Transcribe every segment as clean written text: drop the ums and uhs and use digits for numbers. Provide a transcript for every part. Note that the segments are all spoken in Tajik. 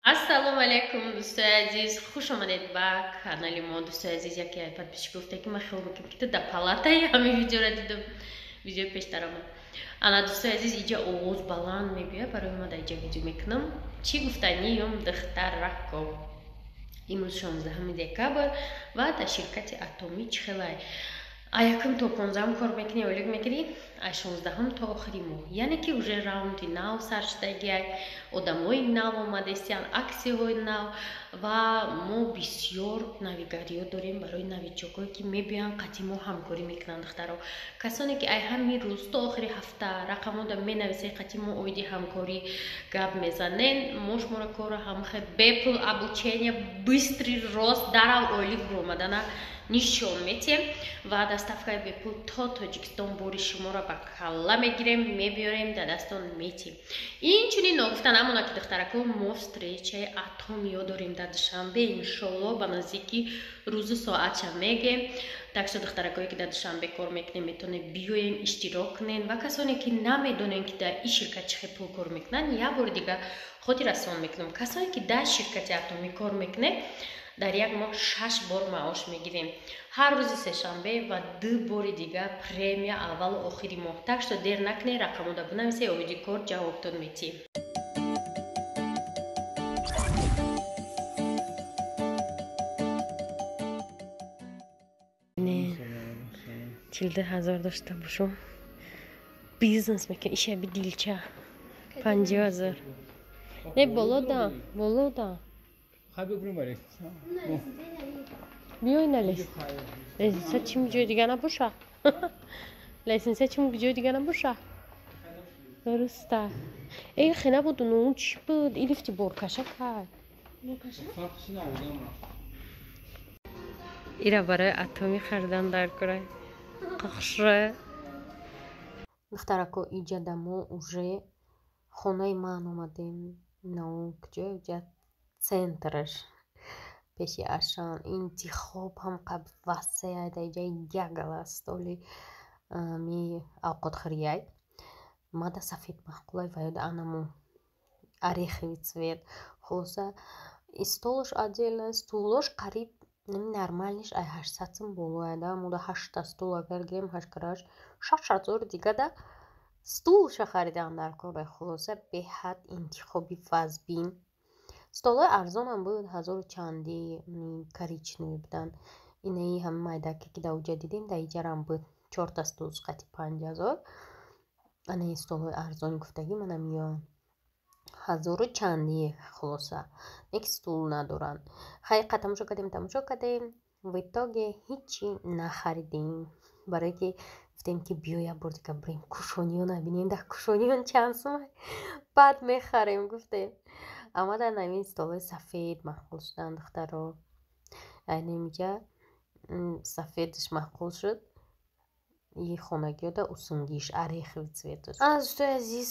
Ассалому алейкум, دوستای عزیز، خوش آمدید به کانال ما. دوستای عزیز، یکی از پیش گفته که من خیلی بکنم که در پالاتای همین ویدیو را دیدم، ویدیو پیش دارم. انا دوستای عزیز اینجا اوز بالان میبینه برای ما در اینجا ویدیو میکنم. چی گفتنیم دختر رکو امروز 16 دکبر و در شرکت اتمی چخلای яким то 15 кор мекунӣ олик мекунӣ а 16 то охири моҳ, яъне ки уже раунди нав сар шудагиак, одамои нав омадастиан, аксияҳои нав ва мо бисёр навигариҳо дорем барои навиҷокҳое ки мебиёянд қатъи мо ҳамкорӣ мекунанд. духтаро касоне ки ай ҳамин рӯз то охири ҳафта рақамода менависед қатъи мо оиди ҳамкорӣ гап мезанем, мо шуморо кора ҳамахе бепул обучения быстрый рост дарав олик биромадана нишон метиҳем ва доставкаи бепул то Тоҷикистон бори шуморо ба калла мегирем, мебиёрем, дар дастон метиҳем. Инчунин ногуфтан ҳамона ки духтарако мо встречаи атомиё дорем дар душанбе, иншолло ба наздики рӯзу соатша мегем. Так что духтаракое ки дар душанбе кор мекунем метавонед биёем иштирок кунем ва касоне ки намедонем ки дар ин ширкат чӣ хел пул кор мекунанд, як бори дигар хотиррасон мекунам. касоне ки дар ширкати атомӣ кор мекунем дар як моҳ 6 бор маош мегирем, ҳар рӯзи сешанбе ва 2 бори дигар премия аввалу охири моҳ. Так что дер накунед, рақамода бинависед, оиди кор ҷавобтон метиҳем. не 42 000 дошта бошум, бизнес мекунам, иша би дилча 50 000. не болода بیای نه لیسنس چیم جای دیگه نباشه لیسنس چیم جای دیگه نباشه درسته ای خیلی بود اون چی بود این لفتی برکشه کرد ایره برای اتمی خریدن در کره قخشه دخترکو اینجا دمو уже خونه من اومدیم نو کجا центрш пеши ашан интихоб ҳам қаб васеяй даҷай ягала столи ми авқотхӯрияй мада сафед мақулай ваёда анаму ореховый цвет хулоса столош отдельно стулош қариб нормальниш ай 800 сум болояда мода 8 стул агар гирем 8 караш 6000 дигада стулша харидан дар кора хулоса беҳад интихоби вазбин. столҳои арзон ҳам буд, 1000 чанди коричневӣ буданд. инаи ҳама майдаке ки дар уҷа дидем дар иҷарам буд 4 стул қати 5000. анаи столҳои арзони гуфтагӣ манам ё 1000 чанди хулоса не ки стул надоранд. хаиқа тамошо кардем в итоге ҳичи нахаридем, барое ки гуфтем ки биё як бор дигар бирем кушониё набинем, дар кушониё чанд сум баъд мехарем гуфтем. амада намин столҳои сафед махқул шуданд духтаро. айнамиҷа сафедш махқул шуд. и хонагиёда усунгиш ореховый цвет дошт. достои азиз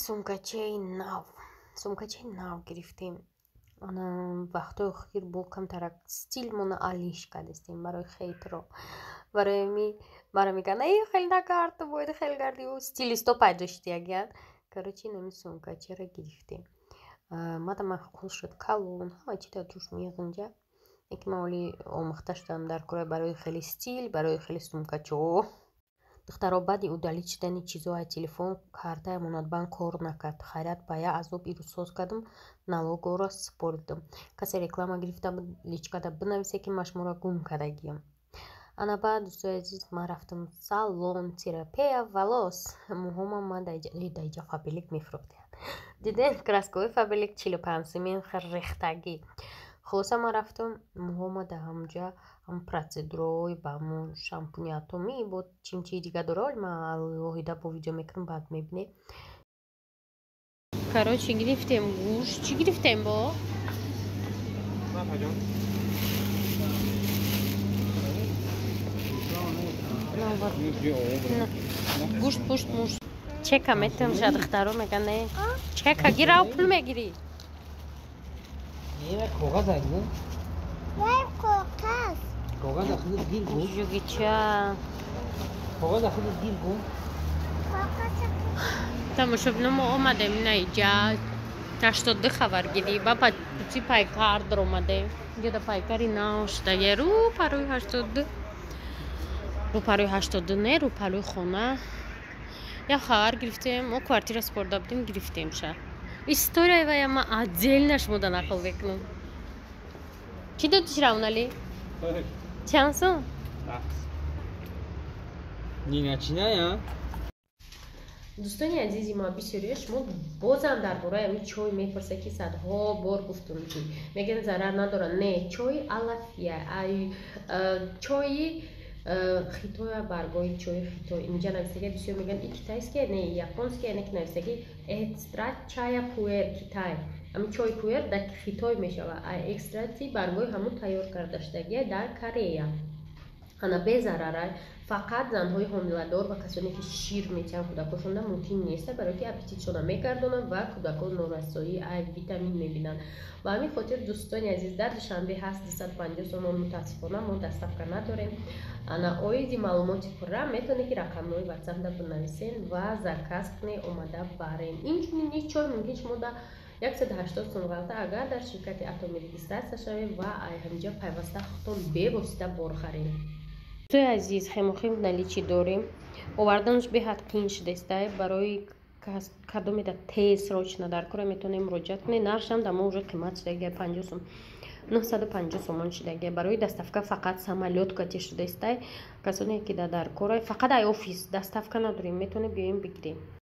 сумкачаи нав гирифтем. ана вақтои охир бо камтарак стилмона алиш кардастем барои хейтро. барои ми мара мегӯянд ай хеле нагард, ту бояд хеле гардӣ, стилисто пайдо шудиягиянд. короче нами сумкачаро гирифтем. мада махқул шуд калон ҳама чи дар ҷӯш меяд инҷа. яке ман оли омӯхта шудам дар кора барои хеле стил, барои хеле сумкачо. духтаро баъди удалит шудани чизои телефон картаи монатбанк кор накард. хайрат ба як азоб ирӯз соз кардам, налогоро супордам. касе реклама гирифта буд личкада бинависе ки ман шуморо гум кардагиям. ана баъд дӯстои азиз ман рафтам салон терапия волос. мӯҳома ман дар иҷа фабелик мефурӯхтем. дидем краскови фабелик 45 сумин рехтагӣ. хулоса ман рафтам мӯҳома дар ҳамҷа ҳам протседураҳои ба ҳамон шампуни атомӣ бо чимчии дига дора, вале ман алоҳида бо видео мекунам, баъд мебинем. короче гирифтем гӯш. чӣ гирифтем бо гӯшт пушт мушт чека метамша духтаро меган не чека гирав пул мегирӣ. коғаз тамошобино мо омадем ина иҷа 82 хабаргирӣ ба Туци пайкар даромаде. Инҷо пайкари нав шудаги рӯпарӯи 82 рӯпарӯи хона. Я хабар гирифтем, мо квартира спорда будем, гирифтем ша. Историяи вая ма отдельно шумода нақл мекунам. Чӣ додиш Равнали? Чанд сом? Ниначиная? Дӯстони азизи мо, бисёриҳо шумо бозам дар бораи ҳамин чой мепурсед, ки садҳо бор гуфтум ки мегӯян зарар надорад. Не, чои алафия, чои хитоя, баргои чои хитой. Инҷа нависаги бисёр мегӯянд ин китайские, не японские, не ки нависаги экстракт чая пуэр Китай. Ҳамин чои пуэр дар Хитой мешавад, а экстракти баргои ҳамун тайёр карда шудагия дар Корея. Ана безарара, фақат занҳои ҳомиладор ва касоне ки шир мечанд кӯдакошонда мумкин нест, барои ки аппетитшона мегардонанд ва кӯдакон норасоии витамин мебинанд. Ба ҳамин хотир дӯстони азиз, дар душанбе ҳаст 250 сом, мутаассифона мо доставка надорем. Ана оиди маълумоти пурра метавонед ки рақамҳои WhatsApp бинависен ва заказ кунед, омада барем. Инчунин ин чой мумкин шумо да 180 сом ғалта агар дар ширкати Атоми регистрация шавед ва ҳамҷо пайваста худтон бевосита бор харед. Дӯстои азиз, хемохим наличи дорем. Оварданаш беҳад қиин шудааст. Барои кадомеда тез срочно дар кора метавонем муроҷиат кунем. Наршам да мо уже қимат шудаги 50 сом. 950 сомон шудаги. Барои доставка фақат самолёт кати шудааст. Касоне ки дар кора фақат ай офис доставка надорем, метавонем биёем бигирем.